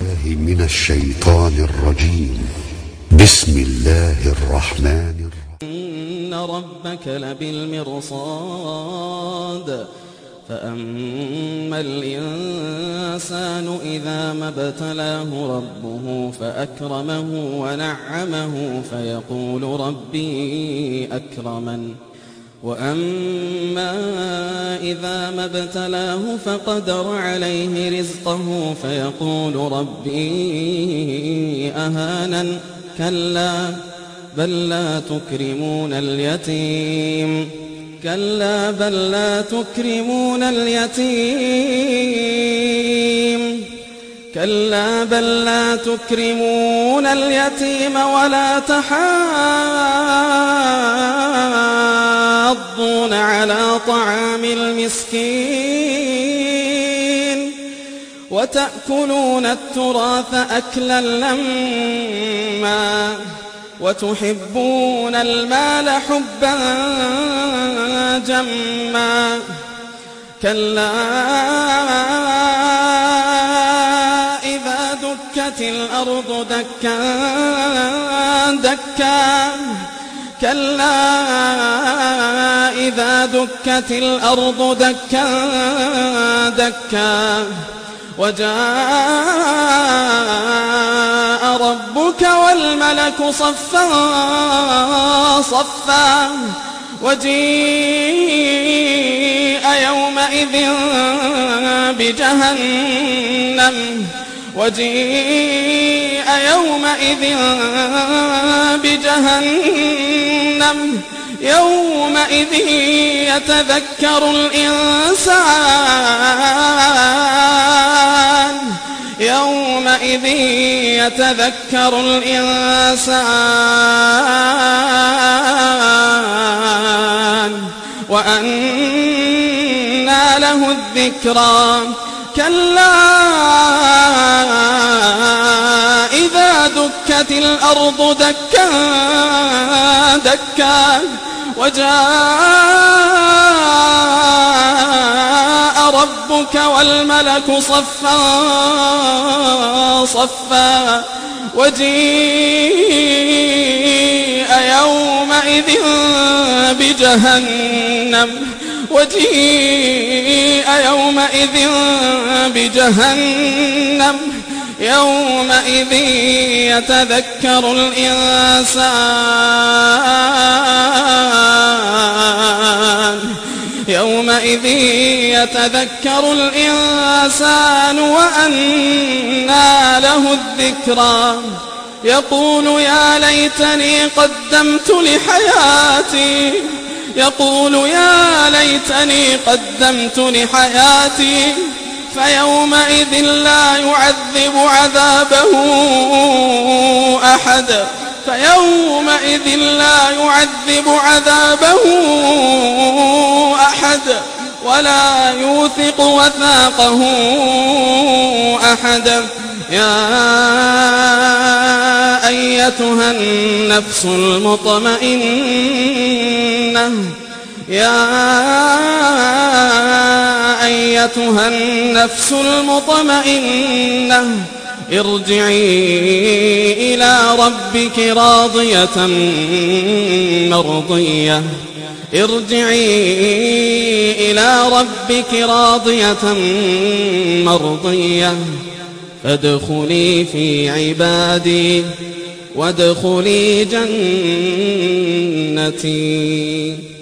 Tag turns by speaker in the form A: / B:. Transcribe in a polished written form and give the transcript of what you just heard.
A: من الشيطان الرجيم. بسم الله الرحمن الرحيم.
B: إن ربك لبالمرصاد فأما الإنسان إذا ما ابتلاه ربه فأكرمه ونعمه فيقول ربي أكرمن وأما إذا ما ابتلاه فقدر عليه رزقه فيقول ربي أهانن كلا بل لا تكرمون اليتيم كلا بل لا تكرمون اليتيم كلا بل لا تكرمون اليتيم ولا تحاضون على طعام المسكين وتأكلون التراث أكلا لما وتحبون المال حبا جما كلا إذا دكت الأرض دكا دكا كلا إذا دكت الأرض دكا دكا وجاء ربك والملك صفا صفا وجيء يومئذ بجهنم يومئذ يتذكر الإنسان وأنى له الذكرى كلا إذا دكت الأرض دكا دكا وجاء ربك والملك صفا صفا وجيء يومئذ بجهنم يومئذ يتذكر الإنسان وأنى له الذكرى يقول يا ليتني قدمت لحياتي فيومئذ لا يعذب عذابه أحد ولا يوثق وثاقه أحد يا أيتها النفس المطمئنة ارجعي إلى ربك راضية مرضية فادخلي في عبادي وادخلي جنتي.